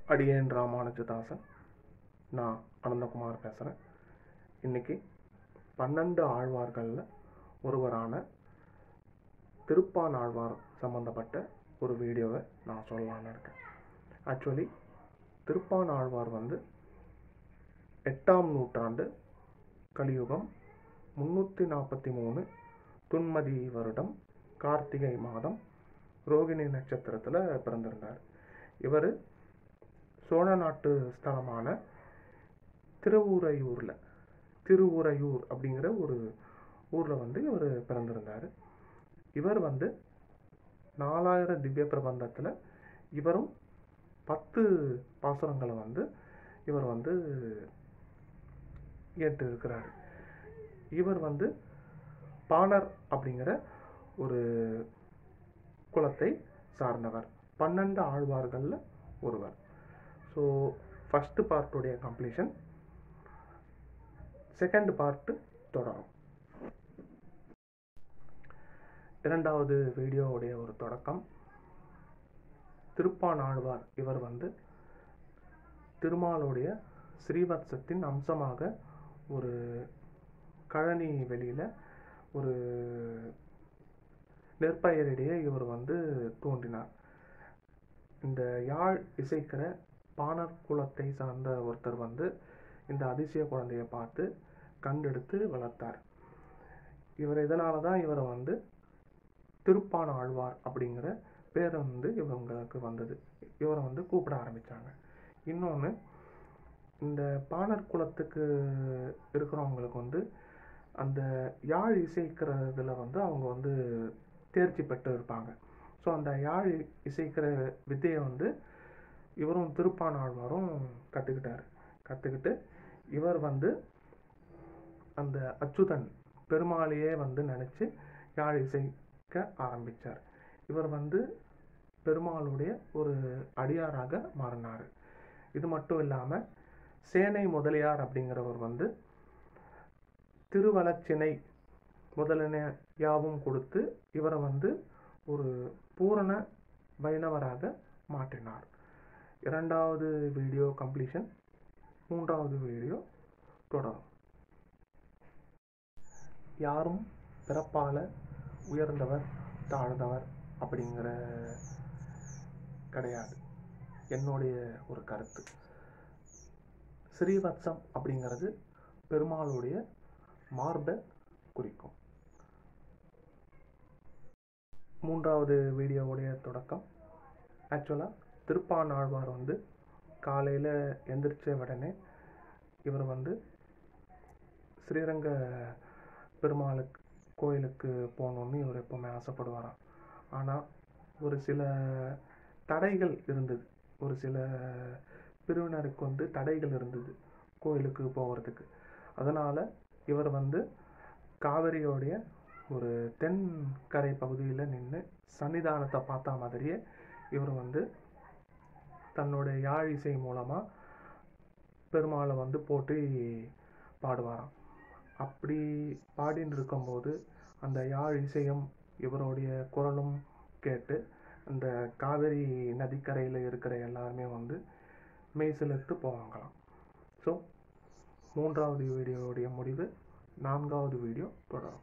அடியேன் ராமானுஜதாசன். நான் அனந்தகுமார் பேசுகிறேன். இன்றைக்கி 12 ஆழ்வார்களில் ஒருவரான திருப்பான் ஆழ்வார் சம்மந்தப்பட்ட ஒரு வீடியோவை நான் சொல்லலான்னு இருக்கேன். ஆக்சுவலி திருப்பான் ஆழ்வார் 8ஆம் நூற்றாண்டு கலியுகம் 343 துன்மதி வருடம் கார்த்திகை மாதம் ரோகிணி நட்சத்திரத்தில் பிறந்திருந்தார். இவர் சோழ நாட்டு ஸ்தலமான திருவுரையூர் அப்படிங்கிற ஒரு ஊரில் இவர் பிறந்திருந்தார். இவர் 4000 திவ்ய பிரபந்தத்தில் இவரும் 10 பாசுரங்களை இவர் ஏற்று இருக்கிறார். இவர் பாணர் அப்படிங்கிற ஒரு குலத்தை சார்ந்தவர். 12 ஆழ்வார்களில் ஒருவர். ஸோ ஃபஸ்ட்டு பார்ட்டுடைய கம்ப்ளீஷன், செகண்ட் பார்ட்டு தொடரும். இரண்டாவது வீடியோவுடைய ஒரு தொடக்கம். திருப்பான் ஆழ்வார் இவர் திருமாலுடைய ஸ்ரீவத்சத்தின் அம்சமாக ஒரு கழனி வெளியில் ஒரு நெற்பயிரிடையே இவர் தோன்றினார். இந்த யாழ் இசைக்கிற பாணர் குலத்தை சார்ந்த ஒருத்தர் இந்த அதிசய குழந்தையை பார்த்து கண்டெடுத்து வளர்த்தார். இவர் இதனால தான் இவரை திருப்பான் ஆழ்வார் அப்படிங்கிற பேர் இவங்களுக்கு வந்தது. இவரை கூப்பிட ஆரம்பித்தாங்க. இன்னொன்று, இந்த பாணர் குலத்துக்கு இருக்கிறவங்களுக்கு அந்த யாழ் இசைக்கிறதுல அவங்க தேர்ச்சி பெற்று இருப்பாங்க. ஸோ அந்த யாழ் இசைக்கிற வித்தையை இவரும் திருப்பான் ஆழ்வாரும் கற்றுக்கிட்டு இவர் அந்த அச்சுதன் பெருமாளையே நினச்சி யாழ் இசைக்க ஆரம்பித்தார். இவர் பெருமாளுடைய ஒரு அடியாராக மாறினார். இது மட்டும் இல்லாமல் சேனை முதலியார் அப்படிங்கிறவர் திருவலச்சினை முதலின யாவும் கொடுத்து இவரை ஒரு பூரண வைணவராக மாற்றினார். இரண்டாவது வீடியோ கம்ப்ளீஷன், மூன்றாவது வீடியோ தொடரும். யாரும் பிறப்பால் உயர்ந்தவர் தாழ்ந்தவர் அப்படிங்கிற கிடையாது. என்னுடைய ஒரு கருத்து, ஸ்ரீவத்சம் அப்படிங்கிறது பெருமாளுடைய மார்பை குறிக்கும். மூன்றாவது வீடியோவுடைய தொடக்கம். ஆக்சுவலாக திருப்பான் ஆழ்வார் காலையில் எந்திரிச்ச உடனே இவர் ஸ்ரீரங்க பெருமாளுக்கு கோயிலுக்கு போகணுன்னு இவர் எப்போவுமே ஆசைப்படுவாராம். ஆனால் ஒரு சில தடைகள் இருந்தது. ஒரு சில பிரிவினருக்கு தடைகள் இருந்தது கோயிலுக்கு போகிறதுக்கு. அதனால் இவர் காவிரியோடைய ஒரு தென்கரை பகுதியில் நின்று சன்னிதானத்தை பார்த்தா மாதிரியே இவர் தன்னுடைய யாழ் இசை மூலமாக பெருமாளை போற்றி பாடுவாராம். அப்படி பாடின்னு இருக்கும்போது அந்த யாழ் இசையும் இவருடைய குரலும் கேட்டு அந்த காவிரி நதிக்கரையில் இருக்கிற எல்லாருமே மெய்சிலிர்த்து போவாங்களாம். ஸோ மூன்றாவது வீடியோவுடைய முடிவு. நான்காவது வீடியோ தொடரும்.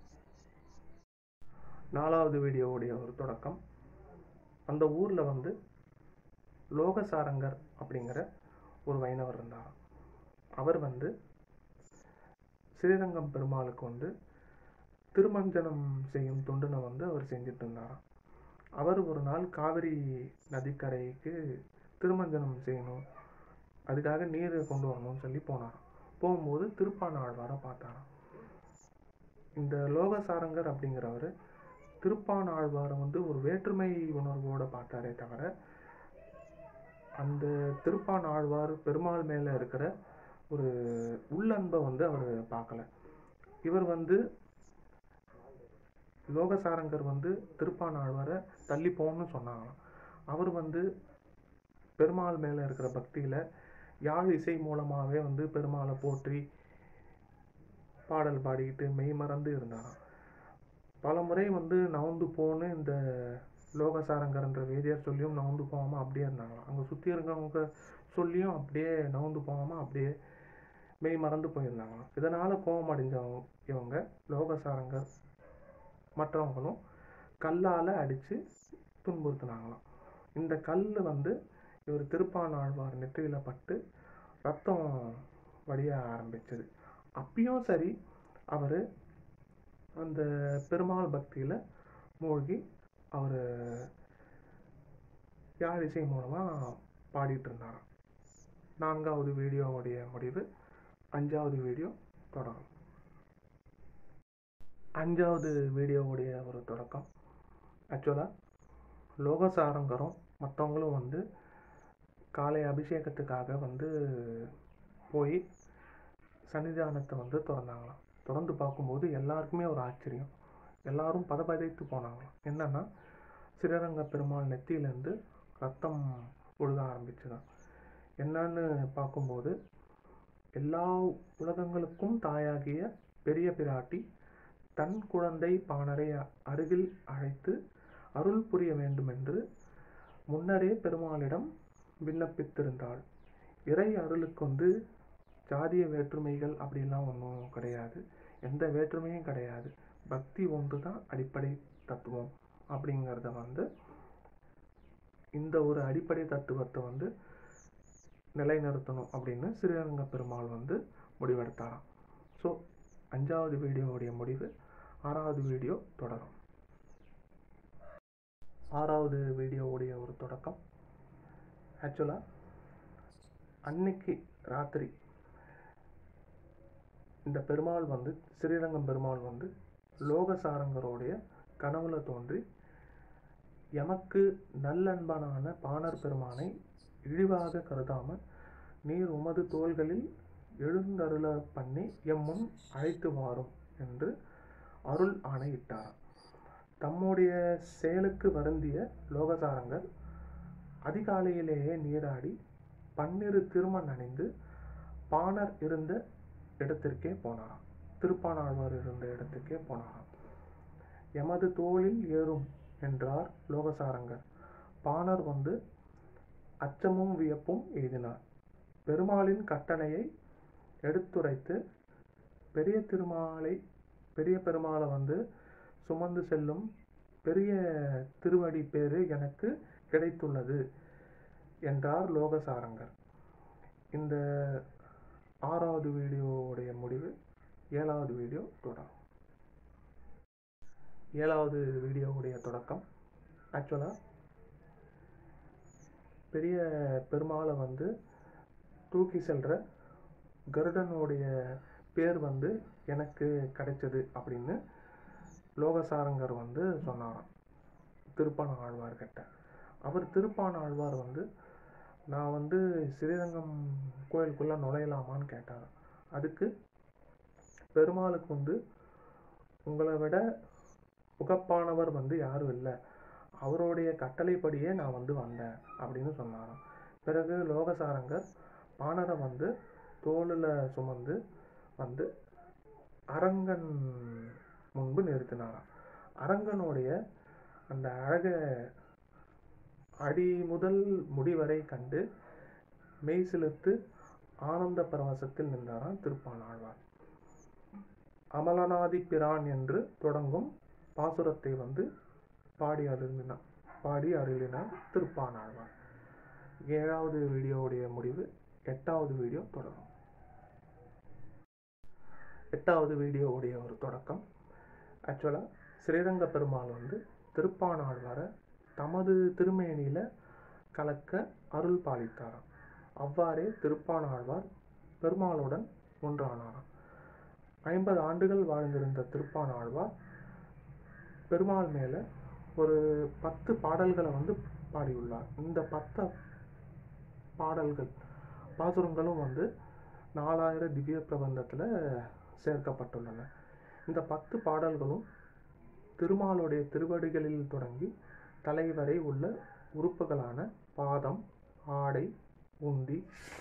நாலாவது வீடியோவுடைய ஒரு தொடக்கம். அந்த ஊரில் லோகசாரங்கர் அப்படிங்கிற ஒரு வைணவர் இருந்தார். அவர் ஸ்ரீரங்கம் பெருமாளுக்கு திருமஞ்சனம் செய்யும் தொண்டுனை அவர் செஞ்சுட்டு இருந்தாராம். அவர் ஒரு நாள் காவிரி நதிக்கரைக்கு திருமஞ்சனம் செய்யணும், அதுக்காக நீர் கொண்டு வரணும்னு சொல்லி போனாராம். போகும்போது திருப்பான் ஆழ்வாரை பார்த்தாராம். இந்த லோகசாரங்கர் அப்படிங்கிறவர் திருப்பான் ஆழ்வாரை ஒரு வேற்றுமை உணர்வோடு பார்த்தாரே தவிர அந்த திருப்பான் ஆழ்வார் பெருமாள் மேலே இருக்கிற ஒரு உள்ளன்பை அவர் பார்க்கல. இவர் லோகசாரங்கர் திருப்பான் ஆழ்வாரை தள்ளி போகணும்னு சொன்னாங்களாம். அவர் பெருமாள் மேலே இருக்கிற பக்தியில் யாழ் இசை மூலமாகவே பெருமாளை போற்றி பாடல் பாடிக்கிட்டு மெய் மறந்து இருந்தாராம். பல முறை நவுந்து போன இந்த லோகசாரங்கர்ன்ற வேதியர் சொல்லியும் நவுந்து போகாமல் அப்படியே இருந்தாங்களாம். அங்கே சுற்றி இருக்கிறவங்க சொல்லியும் அப்படியே நவுந்து போகாமல் அப்படியே மெய் மறந்து போயிருந்தாங்களாம். இதனால் கோபம் அடைஞ்சவங்க இவங்க லோகசாரங்கர் மற்றவங்களும் கல்லால் அடித்து துன்புறுத்தினாங்களாம். இந்த கல் இவர் திருப்பாணாழ்வார் நெற்றியில் பட்டு ரத்தம் வடிய ஆரம்பிச்சது. அப்பயும் சரி, அவர் அந்த பெருமாள் பக்தியில் மூழ்கி அவர் யாழ் இசை மூலமாக பாடிட்டு இருந்தாராம். 4வது வீடியோவுடைய முடிவு. 5வது வீடியோ தொடரும். 5வது வீடியோவுடைய ஒரு தொடக்கம். ஆக்சுவலாக லோகசாரங்கரும் மற்றவங்களும் காலை அபிஷேகத்துக்காக போய் சன்னிதானத்தை திறந்தாங்களாம். திறந்து பார்க்கும்போது எல்லாருக்குமே ஒரு ஆச்சரியம். எல்லாரும் பதபதைத்து போனாங்களாம். என்னன்னா, ஸ்ரீரங்க பெருமாள் நெத்தியிலேருந்து ரத்தம் ஒழுக ஆரம்பிச்சுதான். என்னன்னு பார்க்கும்போது எல்லா உலகங்களுக்கும் தாயாகிய பெரிய பிராட்டி தன் குழந்தை பாணரை அருகில் அழைத்து அருள் புரிய வேண்டுமென்று முன்னரே பெருமாளிடம் விண்ணப்பித்திருந்தாள். இறை அருளுக்கு ஜாதிய வேற்றுமைகள் அப்படிலாம் ஒன்றும் கிடையாது. எந்த வேற்றுமையும் கிடையாது. பக்தி ஒன்று தான் அடிப்படை தத்துவம் அப்படிங்கிறத இந்த ஒரு அடிப்படை தத்துவத்தை நிலைநிறுத்தணும் அப்படின்னு ஸ்ரீரங்க பெருமாள் முடிவெடுத்தாராம். ஸோ 5வது வீடியோவுடைய முடிவு. 6வது வீடியோ தொடரும். 6வது வீடியோவுடைய ஒரு தொடக்கம். ஆக்சுவலாக அன்னைக்கு ராத்திரி இந்த பெருமாள் ஸ்ரீரங்கம் பெருமாள் லோகசாரங்கரோடைய கனவுல தோன்றி எமக்கு நல்லன்பனான பாணர் பெருமானை இழிவாக கருதாமல் நீர் உமது தோள்களில் எழுந்தருள பண்ணி எம்முன் அழைத்து வாரும் என்று அருள் ஆணையிட்டார். தம்முடைய செயலுக்கு வருந்திய லோகசாரங்கர் அதிகாலையிலேயே நீராடி பன்னிரு திருமண் அணிந்து பாணர் இருந்த இடத்திற்கே போனாராம். திருப்பாணாழ்வார் இருந்த இடத்துக்கே போனாராம். எமது தோளில் ஏறும் என்றார் லோகசாரங்கர். பாணர் அச்சமும் வியப்பும் எய்தினார். பெருமாளின் கட்டளையை எடுத்துரைத்து பெரிய பெருமாளை சுமந்து செல்லும் பெரிய திருவடி பேரு எனக்கு கிடைத்துள்ளது என்றார் லோகசாரங்கர். இந்த 6வது வீடியோவுடைய முடிவு. 7வது வீடியோ தொடரும். 7வது வீடியோவுடைய தொடக்கம். ஆக்சுவலாக பெரிய பெருமாளை தூக்கி செல்கிற கருடனுடைய பேர் எனக்கு கிடைச்சது அப்படின்னு லோகசாரங்கர் சொன்னாராம் திருப்பாணாழ்வார்கிட்ட. அவர் திருப்பாணாழ்வார் நான் ஸ்ரீரங்கம் கோயிலுக்குள்ளே நுழையலாமான்னு கேட்டார். அதுக்கு பெருமாளுக்கு உங்களை விட உகப்பானவர் யாரும் இல்லை, அவருடைய கட்டளைப்படியே நான் வந்தேன் அப்படின்னு சொன்னாராம். பிறகு லோகசாரங்கர் பாணரை தோளில் சுமந்து அரங்கன் முன்பு நிறுத்தினாராம். அரங்கனுடைய அந்த அழக அடி முதல் முடிவரை கண்டு மெய் சிலிர்த்து ஆனந்த பரவசத்தில் நின்றாராம் திருப்பாணாழ்வார். அமலனாதி பிரான் என்று தொடங்கும் பாசுரத்தை பாடி அருளினார் திருப்பாணாழ்வார். 7வது வீடியோவுடைய முடிவு. 8வது வீடியோ தொடரும். 8வது வீடியோவுடைய ஒரு தொடக்கம். ஆக்சுவலாக ஸ்ரீரங்க பெருமாள் திருப்பாணாழ்வாரை தமது திருமேனியில் கலக்க அருள் பாலித்தாராம். அவ்வாறே திருப்பாணாழ்வார் பெருமாளுடன் ஒன்றானாராம். 50 ஆண்டுகள் வாழ்ந்திருந்த திருப்பாணாழ்வார் பெருமாள் மேலே ஒரு 10 பாடல்களை பாடியுள்ளார். இந்த 10 பாடல்கள் பாசுரங்களும் 4000 திவ்ய பிரபந்தத்தில் சேர்க்கப்பட்டுள்ளன. இந்த 10 பாடல்களும் திருமாலுடைய திருவடிகளில் தொடங்கி தலைவரை உள்ள உறுப்புகளான பாதம், ஆடை, உந்தி,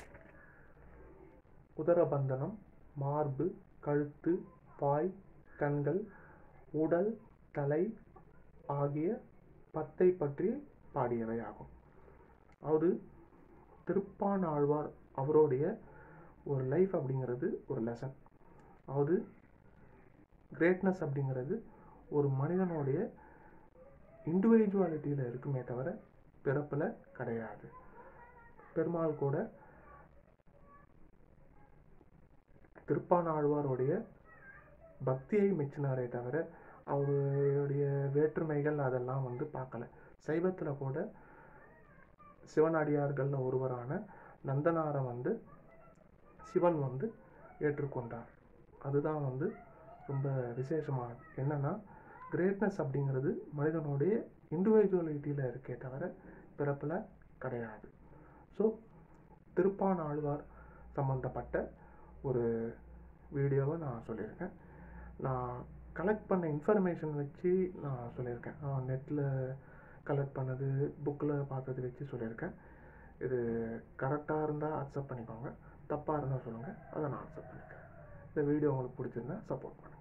உதரபந்தனம், மார்பு, கழுத்து, வாய், கண்கள், உடல், தலை ஆகிய பத்தை பற்றி பாடியவை ஆகும். அதாவது திருப்பான் ஆழ்வார் அவருடைய ஒரு லைஃப் அப்படிங்கிறது ஒரு லெசன். அதாவது கிரேட்னஸ் அப்படிங்கிறது ஒரு மனிதனுடைய இண்டிவிஜுவாலிட்டியில் இருக்குமே தவிர பிறப்பில் கிடையாது. பெருமாள் கூட திருப்பான் ஆழ்வாருடைய பக்தியை மெச்சினாரே தவிர அவருடைய வேற்றுமைகள் அதெல்லாம் பார்க்கல. சைவத்தில் கூட சிவனடியார்களில் ஒருவரான நந்தனாரை சிவன் ஏற்றுக்கொண்டார். அதுதான் ரொம்ப விசேஷமானது. என்னன்னா கிரேட்னஸ் அப்படிங்கிறது மனிதனுடைய இண்டிவிஜுவலிட்டியில் இருக்கே தவிர பிறப்பில் கிடையாது. ஸோ திருப்பான் ஆழ்வார் சம்மந்தப்பட்ட ஒரு வீடியோவை நான் சொல்லியிருக்கேன். நான் கலெக்ட் பண்ண இன்ஃபர்மேஷன் வச்சு நான் சொல்லியிருக்கேன். நெட்டில் கலெக்ட் பண்ணது, புக்கில் பார்த்தது வச்சு சொல்லியிருக்கேன். இது கரெக்டாக இருந்தால் அக்செப்ட் பண்ணிக்கோங்க, தப்பாக இருந்தால் சொல்லுங்கள், அதை நான் அக்செப்ட் பண்ணிக்கிறேன். இந்த வீடியோ உங்களுக்கு பிடிச்சிருந்தா சப்போர்ட் பண்ணுங்கள்.